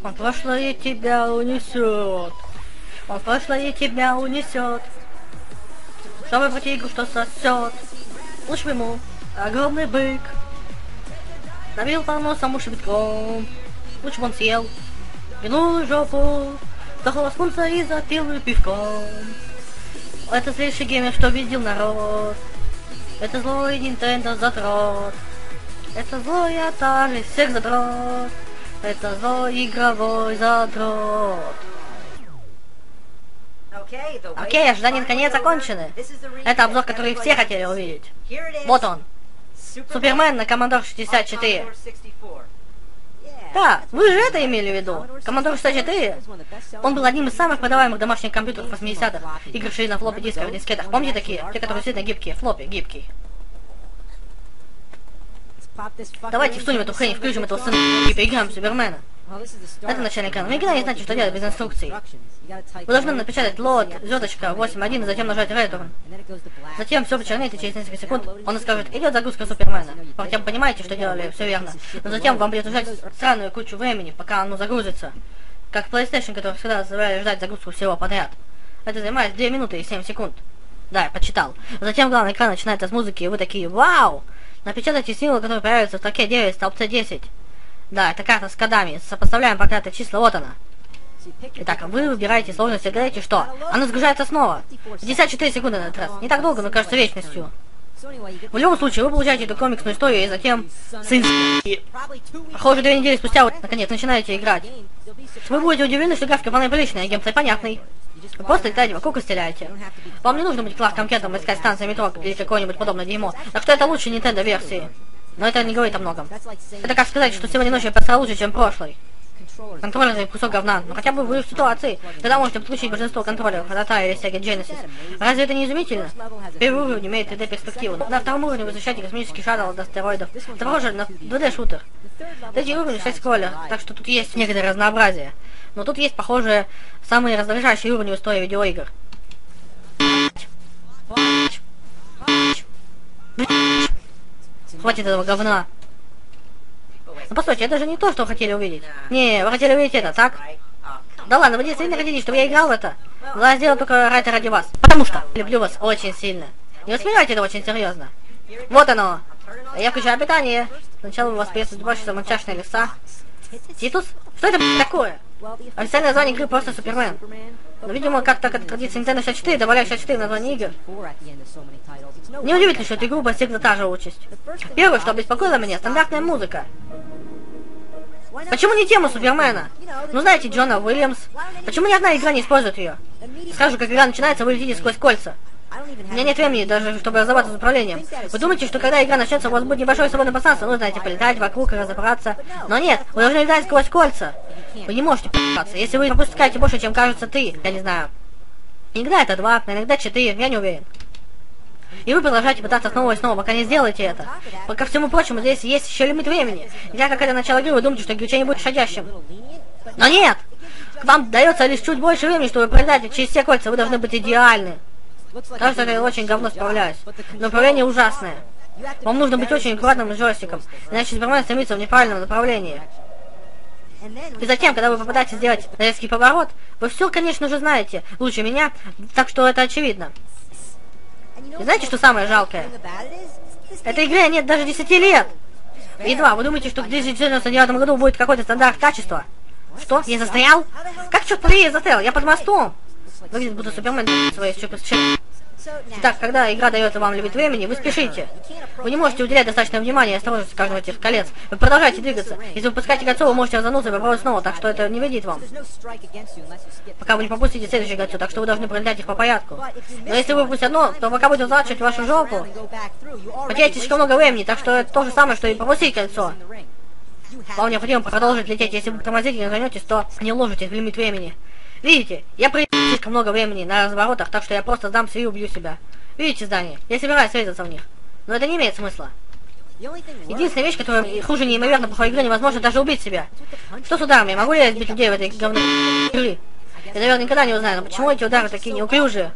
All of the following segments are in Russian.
Он прошлое тебя унесет. Он прошлое тебя унесет. Чтобы пройти игру, что сосет. Лучше бы ему огромный бык набил по носам уши битком. Лучше бы он съел виную жопу, вдохнул скунса и запил пивком. Это злейший геймер, что видел народ. Это злой Nintendo задрот. Это злой Atari, всех задрот. Это злой игровой задрот. Окей, ожидания наконец закончены. Это обзор, который все хотели увидеть. Вот он. Супермен на Commodore 64. Да, вы же это имели в виду. Commodore 64, он был одним из самых продаваемых домашних компьютеров 80-х. Игры шли на флоппи дисках, дискетах. Помните такие? Те, которые действительно гибкие. Флоппи, гибкий. Давайте всунем эту хрень, включим этого сына и поиграем в Супермена. Это начальный экран. Вы никогда не знаете, что делать без инструкций. Вы должны напечатать лот, звездочка, 8.1, и затем нажать Return. Затем все почернеет, и через несколько секунд он скажет, идет загрузка Супермена. Хотя вы понимаете, что делали все верно. Но затем вам придется ждать странную кучу времени, пока оно загрузится. Как PlayStation, который всегда заставляли ждать загрузку всего подряд. Это занимает 2 минуты и 7 секунд. Да, я почитал. Затем главный экран начинается с музыки, и вы такие, вау! Напечатайте символ, который появится в строке 9, столбце 10. Да, это карта с кодами. Сопоставляем проклятые числа, вот она. Итак, вы выбираете сложность и говорите, что она загружается снова. 54 секунды на этот раз. Не так долго, но кажется вечностью. В любом случае, вы получаете эту комиксную историю, и затем... Похоже, 2 недели спустя вы, наконец, начинаете играть. Вы будете удивлены, что графика вполне приличная, а геймплей понятный. Вы просто летаете вокруг и стреляете. Вам не нужно быть Кларком Кентом и искать станции метро или какое-нибудь подобное дерьмо. Так что это лучше Nintendo версии. Но это не говорит о многом. Это как сказать, что сегодня ночью я посрал лучше, чем прошлый. Контроллер это кусок говна. Но хотя бы вы в ситуации, когда можете подключить большинство контроллеров от Atari или Sega Genesis. Разве это не изумительно? Первый уровень имеет 3D-перспективу. На втором уровне вы защищаете космический шаттл до астероидов. Второй же на 2D-шутер. Третий уровень 6 скроллер, так что тут есть некоторое разнообразие. Но тут есть, похоже, самые раздражающие уровни в истории видеоигр. Хватит этого говна. Ну постойте, это же не то, что вы хотели увидеть. Не, вы хотели увидеть это, так? Да ладно, вы действительно хотели, чтобы я играл в это? Я сделал только ради вас. Потому что люблю вас очень сильно. Не воспринимайте это очень серьезно. Вот оно. Я включаю питание. Сначала у вас приветствует уборщица мультяшные леса. Титус? Что это такое? Официальное название игры просто Супермен. Но, видимо, как-то от традиции Nintendo 64 добавляют 64 в название игр. Неудивительно, что эту игру постигла та же участь. Первое, что обеспокоило меня, стандартная музыка. Почему не тема Супермена? Ну, знаете, Джона Уильямс. Почему ни одна игра не использует ее? Сразу, как игра начинается, вы летите сквозь кольца. У меня нет времени даже, чтобы разобраться с управлением. Вы думаете, что когда игра начнется, у вас будет небольшое свободное пространство, ну, знаете, полетать вокруг и разобраться. Но нет, вы должны летать сквозь кольца. Вы не можете п***аться. Если вы пропускаете больше, чем кажется ты, я не знаю. Иногда это 2, иногда 4, я не уверен. И вы продолжаете пытаться снова и снова, пока не сделаете это. Ко всему прочему, здесь есть еще лимит времени. Нельзя, как это начало игры, вы думаете, что глючение будет шагящим. Но нет! Вам дается лишь чуть больше времени, чтобы пролетать через все кольца, вы должны быть идеальны. Кажется, я очень говно справляюсь. Но управление ужасное. Вам нужно быть очень аккуратным с джойстиком, иначе Супермен стремится в неправильном направлении. И затем, когда вы попытаетесь сделать резкий поворот, вы все, конечно же, знаете лучше меня, так что это очевидно. И знаете, что самое жалкое? Этой игре нет даже 10 лет. И 2, вы думаете, что к 2099 году будет какой-то стандарт качества? Что? Я застрял? Как, черт побери, я застрял? Я под мостом. Выглядит, будто Супермен своей щупальцами. Итак, когда игра дает вам лимит времени, вы спешите. Вы не можете уделять достаточно внимания и осторожности каждого этих колец. Вы продолжаете двигаться. Если вы пускаете кольцо, вы можете развернуться и попробовать снова, так что это не вредит вам. Пока вы не пропустите следующее кольцо, так что вы должны пролетать их по порядку. Но если вы выпустите одно, то пока будете заворачивать вашу жопу, потеряете слишком много времени, так что это то же самое, что и пропустить кольцо. Вам необходимо продолжить лететь. Если вы тормозите и не развернетесь, то не уложитесь в лимит времени. Видите, я проявил слишком много времени на разворотах, так что я просто сдамся и убью себя. Видите здание? Я собираюсь врезаться в них. Но это не имеет смысла. Единственная вещь, которая хуже неимоверно плохой игры, невозможно даже убить себя. Что с ударами? Могу ли я избить людей в этой говной игры? Я, наверное, никогда не узнаю, но почему эти удары такие неуклюжие?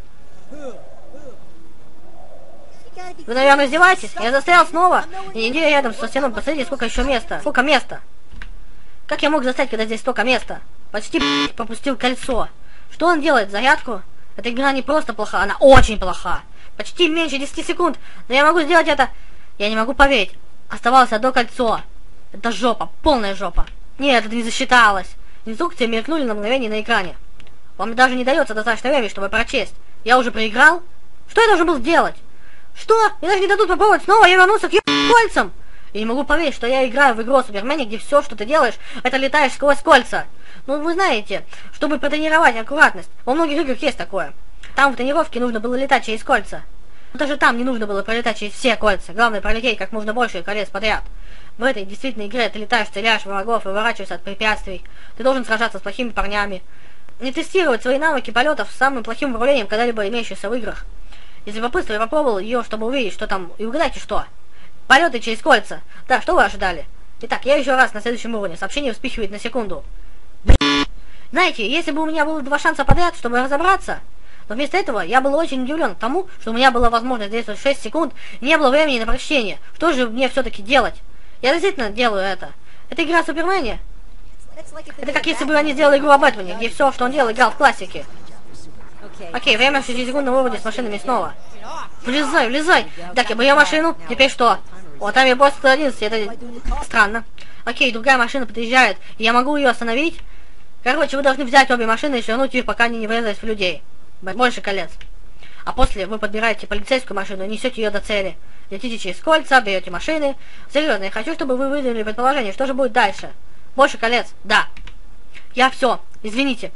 Вы, наверное, издеваетесь? Я застрял снова. И неделю рядом со стеной, посмотрите, сколько еще места. Сколько места. Как я мог застать, когда здесь столько места? Почти пропустил кольцо. Что он делает? Зарядку? Эта игра не просто плоха, она очень плоха. Почти меньше 10 секунд. Но я могу сделать это. Я не могу поверить. Оставалось одно кольцо. Это жопа, полная жопа. Нет, это не засчиталось. Инструкции мелькнули на мгновение на экране. Вам даже не дается достаточно времени, чтобы прочесть. Я уже проиграл? Что я должен был сделать? Что? Мне даже не дадут попробовать снова, я вернулся к кольцам. Я не могу поверить, что я играю в игру о Супермене, где все, что ты делаешь, это летаешь сквозь кольца. Ну, вы знаете, чтобы протренировать аккуратность, во многих играх есть такое. Там в тренировке нужно было летать через кольца. Но даже там не нужно было пролетать через все кольца. Главное пролететь как можно больше колец подряд. В этой действительно игре ты летаешь, стреляешь в врагов, выворачиваешься от препятствий. Ты должен сражаться с плохими парнями. Не тестировать свои навыки полетов с самым плохим управлением, когда-либо имеющимся в играх. Из любопытства я попробовал ее, чтобы увидеть, что там, и угадайте что. Полеты через кольца. Да, что вы ожидали? Итак, я еще раз на следующем уровне. Сообщение вспихивает на секунду. Знаете, если бы у меня было 2 шанса подряд, чтобы разобраться, но вместо этого я был очень удивлен тому, что у меня была возможность действовать 6 секунд, и не было времени на прочтение. Что же мне все-таки делать? Я действительно делаю это. Это игра о Супермене. Это как если бы они сделали игру о Бэтмене, где все, что он делал, играл в классике. Окей, время в 6-секундном выводе с машинами снова. Влезай, влезай. Так, я бью машину. Теперь что? Вот там я босс 111, это странно. Окей, другая машина подъезжает, и я могу ее остановить. Короче, вы должны взять обе машины и свернуть их, пока они не врезались в людей. Больше колец. А после вы подбираете полицейскую машину и несете ее до цели. Летите через кольца, берете машины. Серьезно, я хочу, чтобы вы выдвинули предположение, что же будет дальше. Больше колец? Да. Я все. Извините.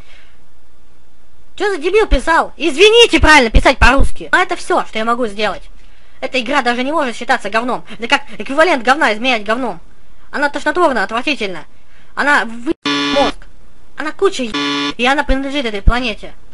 Что за дебил писал? Извините, правильно писать по-русски. А это все, что я могу сделать. Эта игра даже не может считаться говном. Это как эквивалент говна изменять говном. Она тошнотворна, отвратительна. Она мозг. Она куча и она принадлежит этой планете.